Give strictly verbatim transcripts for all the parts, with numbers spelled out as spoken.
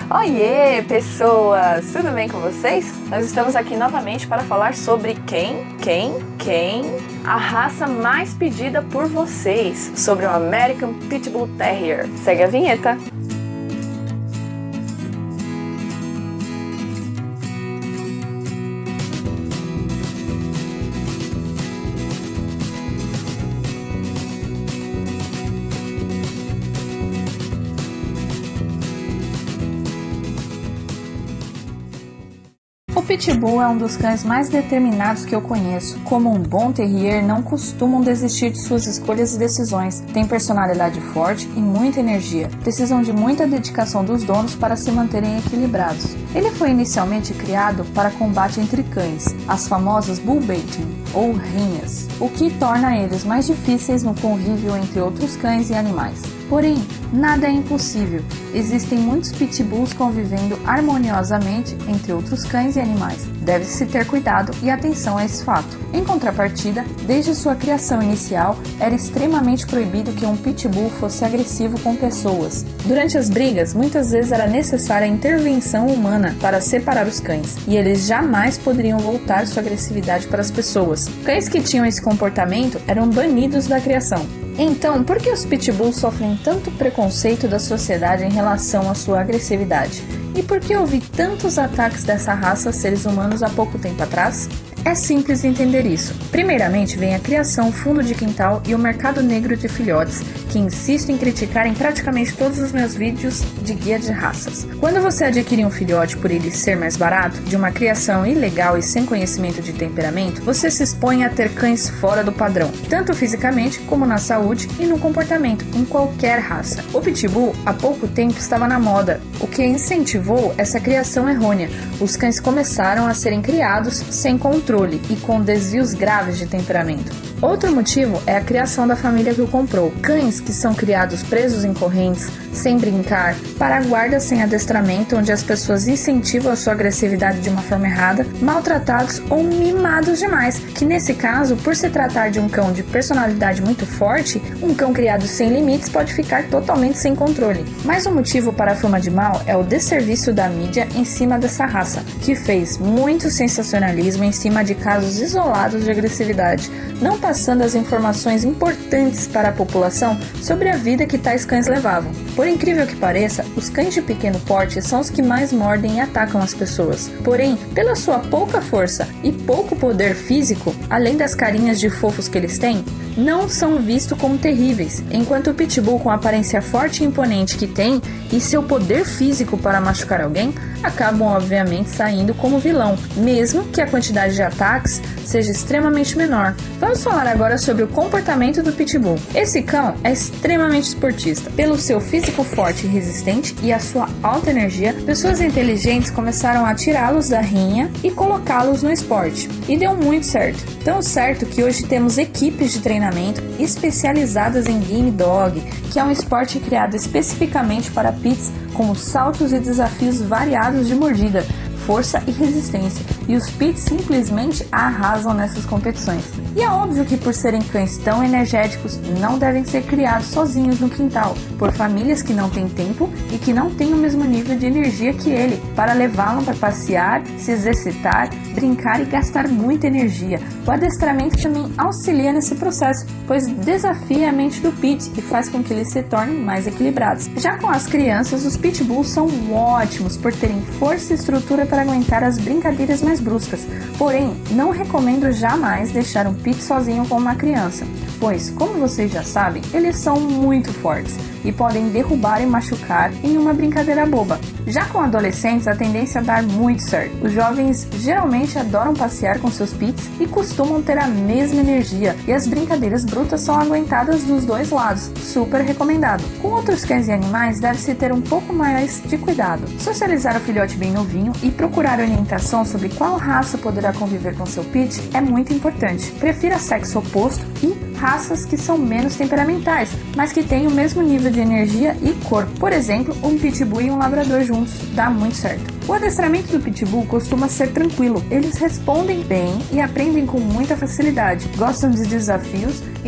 Oiê, pessoas! Tudo bem com vocês? Nós estamos aqui novamente para falar sobre quem, quem, quem, a raça mais pedida por vocês, sobre o American Pit Bull Terrier. Segue a vinheta! O Pitbull é um dos cães mais determinados que eu conheço. Como um bom terrier, não costumam desistir de suas escolhas e decisões. Têm personalidade forte e muita energia. Precisam de muita dedicação dos donos para se manterem equilibrados. Ele foi inicialmente criado para combate entre cães, as famosas bull baiting ou rinhas, o que torna eles mais difíceis no convívio entre outros cães e animais. Porém, nada é impossível. Existem muitos pitbulls convivendo harmoniosamente entre outros cães e animais. Deve-se ter cuidado e atenção a esse fato. Em contrapartida, desde sua criação inicial, era extremamente proibido que um pitbull fosse agressivo com pessoas. Durante as brigas, muitas vezes era necessária a intervenção humana para separar os cães, e eles jamais poderiam voltar sua agressividade para as pessoas. Cães que tinham esse comportamento eram banidos da criação. Então, por que os pitbulls sofrem tanto preconceito da sociedade em relação à sua agressividade? E por que houve tantos ataques dessa raça a seres humanos há pouco tempo atrás? É simples entender isso. Primeiramente vem a criação, fundo de quintal e o mercado negro de filhotes, que insisto em criticar em praticamente todos os meus vídeos de guia de raças. Quando você adquire um filhote por ele ser mais barato, de uma criação ilegal e sem conhecimento de temperamento, você se expõe a ter cães fora do padrão, tanto fisicamente como na saúde e no comportamento, em qualquer raça. O Pitbull, há pouco tempo, estava na moda, o que incentivou essa criação errônea. Os cães começaram a serem criados sem controle e com desvios graves de temperamento. Outro motivo é a criação da família que o comprou. Cães que são criados presos em correntes, sem brincar, para guardas sem adestramento, onde as pessoas incentivam a sua agressividade de uma forma errada, maltratados ou mimados demais, que nesse caso, por se tratar de um cão de personalidade muito forte, um cão criado sem limites pode ficar totalmente sem controle. Mais um motivo para a fama de mal é o desserviço da mídia em cima dessa raça, que fez muito sensacionalismo em cima de casos isolados de agressividade, não passando as informações importantes para a população sobre a vida que tais cães levavam. Por incrível que pareça, os cães de pequeno porte são os que mais mordem e atacam as pessoas. Porém, pela sua pouca força e pouco poder físico, além das carinhas de fofos que eles têm, não são vistos como terríveis, enquanto o Pitbull, com a aparência forte e imponente que tem e seu poder físico para machucar alguém, acabam obviamente saindo como vilão, mesmo que a quantidade de ataques seja extremamente menor. Vamos falar agora sobre o comportamento do Pitbull. Esse cão é extremamente esportista. Pelo seu físico forte e resistente e a sua alta energia, pessoas inteligentes começaram a tirá-los da rinha e colocá-los no esporte. E deu muito certo. Tão certo que hoje temos equipes de treinamento especializadas em Game Dog, que é um esporte criado especificamente para pits, com saltos e desafios variados de mordida, força e resistência, e os pits simplesmente arrasam nessas competições. E é óbvio que, por serem cães tão energéticos, não devem ser criados sozinhos no quintal, por famílias que não têm tempo e que não têm o mesmo nível de energia que ele, para levá-lo para passear, se exercitar, brincar e gastar muita energia. O adestramento também auxilia nesse processo, pois desafia a mente do pit e faz com que eles se tornem mais equilibrados. Já com as crianças, os pitbulls são ótimos por terem força e estrutura para aguentar as brincadeiras mais bruscas, porém, não recomendo jamais deixar um pit sozinho com uma criança, pois, como vocês já sabem, eles são muito fortes e podem derrubar e machucar em uma brincadeira boba. Já com adolescentes, a tendência é dar muito certo. Os jovens geralmente adoram passear com seus pits e costumam ter a mesma energia, e as brincadeiras brutas são aguentadas dos dois lados, super recomendado. Com outros cães e animais, deve-se ter um pouco mais de cuidado. Socializar o filhote bem novinho e procurar orientação sobre qual raça poderá conviver com seu pit é muito importante. Prefira sexo oposto e raças que são menos temperamentais, mas que têm o mesmo nível de energia e cor. Por exemplo, um pitbull e um labrador juntos dá muito certo. O adestramento do pitbull costuma ser tranquilo. Eles respondem bem e aprendem com muita facilidade, gostam de desafios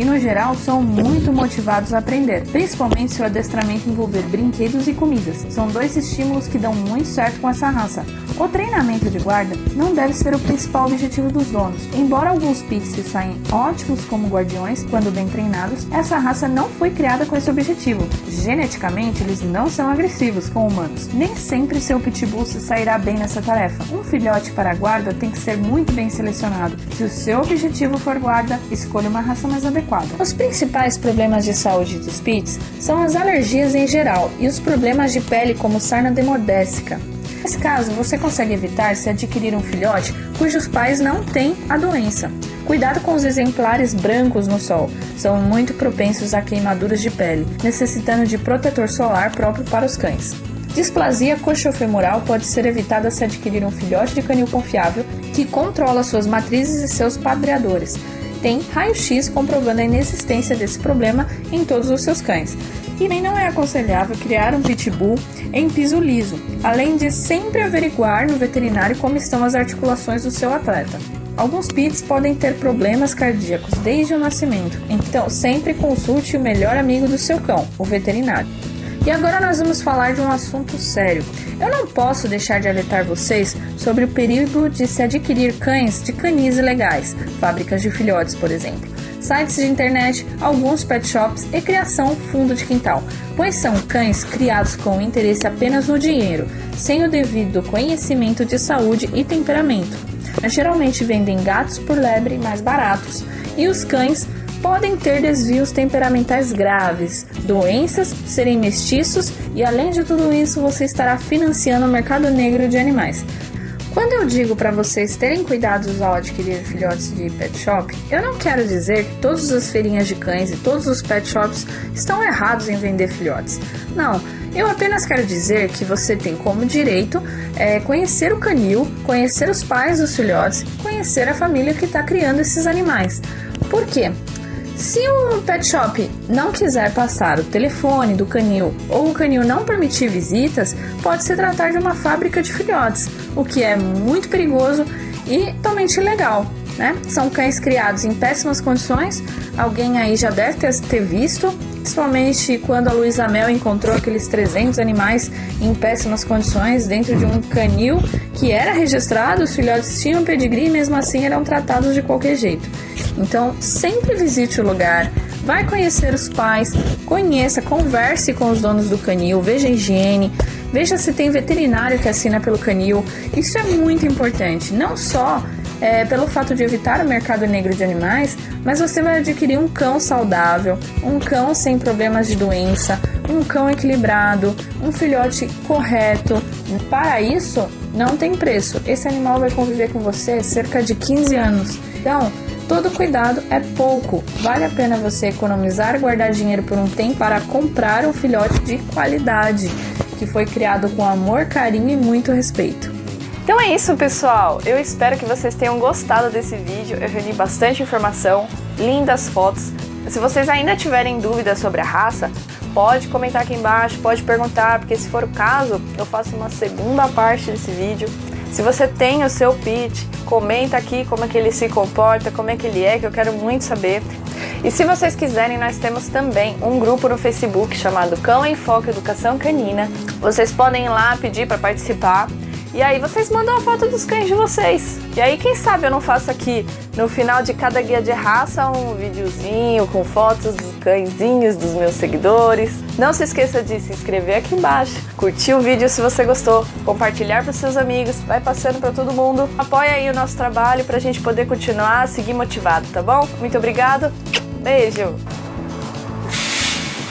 e no geral são muito motivados a aprender, principalmente se o adestramento envolver brinquedos e comidas. São dois estímulos que dão muito certo com essa raça. O treinamento de guarda não deve ser o principal objetivo dos donos. Embora alguns pits saem ótimos como guardiões quando bem treinados, essa raça não foi criada com esse objetivo. Geneticamente, eles não são agressivos com humanos. Nem sempre seu pitbull se sairá bem nessa tarefa. Um filhote para a guarda tem que ser muito bem selecionado. Se o seu objetivo for guarda, escolha uma raça mais adequada. Os principais problemas de saúde dos pits são as alergias em geral e os problemas de pele como sarna demodésica. Nesse caso, você consegue evitar se adquirir um filhote cujos pais não têm a doença. Cuidado com os exemplares brancos no sol, são muito propensos a queimaduras de pele, necessitando de protetor solar próprio para os cães. Displasia coxofemoral pode ser evitada se adquirir um filhote de canil confiável que controla suas matrizes e seus padreadores. Tem raio-x comprovando a inexistência desse problema em todos os seus cães. E nem não é aconselhável criar um pitbull em piso liso, além de sempre averiguar no veterinário como estão as articulações do seu atleta. Alguns pits podem ter problemas cardíacos desde o nascimento, então sempre consulte o melhor amigo do seu cão, o veterinário. E agora nós vamos falar de um assunto sério. Eu não posso deixar de alertar vocês sobre o perigo de se adquirir cães de canis ilegais, fábricas de filhotes, por exemplo, sites de internet, alguns pet shops e criação fundo de quintal, pois são cães criados com interesse apenas no dinheiro, sem o devido conhecimento de saúde e temperamento. Geralmente vendem gatos por lebre mais baratos e os cães podem ter desvios temperamentais graves, doenças, serem mestiços e, além de tudo isso, você estará financiando o mercado negro de animais. Quando eu digo para vocês terem cuidados ao adquirir filhotes de pet shop, eu não quero dizer que todas as feirinhas de cães e todos os pet shops estão errados em vender filhotes. Não, eu apenas quero dizer que você tem como direito é, conhecer o canil, conhecer os pais dos filhotes, conhecer a família que está criando esses animais. Por quê? Se o pet shop não quiser passar o telefone do canil ou o canil não permitir visitas, pode se tratar de uma fábrica de filhotes, o que é muito perigoso e totalmente ilegal, né? São cães criados em péssimas condições, alguém aí já deve ter, ter visto, principalmente quando a Luísa Mel encontrou aqueles trezentos animais em péssimas condições dentro de um canil que era registrado, os filhotes tinham pedigree e mesmo assim eram tratados de qualquer jeito. Então, sempre visite o lugar, vai conhecer os pais, conheça, converse com os donos do canil, veja a higiene, veja se tem veterinário que assina pelo canil. Isso é muito importante, não só é, pelo fato de evitar o mercado negro de animais, mas você vai adquirir um cão saudável, um cão sem problemas de doença, um cão equilibrado, um filhote correto. Para isso, não tem preço. Esse animal vai conviver com você cerca de quinze anos. Então, todo cuidado é pouco. Vale a pena você economizar e guardar dinheiro por um tempo para comprar um filhote de qualidade, que foi criado com amor, carinho e muito respeito. Então é isso, pessoal. Eu espero que vocês tenham gostado desse vídeo. Eu reuni bastante informação, lindas fotos. Se vocês ainda tiverem dúvidas sobre a raça, pode comentar aqui embaixo, pode perguntar, porque se for o caso, eu faço uma segunda parte desse vídeo. Se você tem o seu pit, comenta aqui como é que ele se comporta, como é que ele é, que eu quero muito saber. E se vocês quiserem, nós temos também um grupo no Facebook chamado Cão em Foco Educação Canina. Vocês podem ir lá pedir para participar. E aí vocês mandam a foto dos cães de vocês. E aí quem sabe eu não faço aqui no final de cada guia de raça um videozinho com fotos dos cãezinhos dos meus seguidores. Não se esqueça de se inscrever aqui embaixo, curtir o vídeo se você gostou, compartilhar para os seus amigos, vai passando para todo mundo. Apoia aí o nosso trabalho para a gente poder continuar a seguir motivado, tá bom? Muito obrigado, beijo!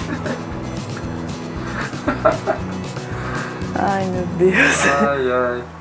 Ai, meu Deus. Ai, ai.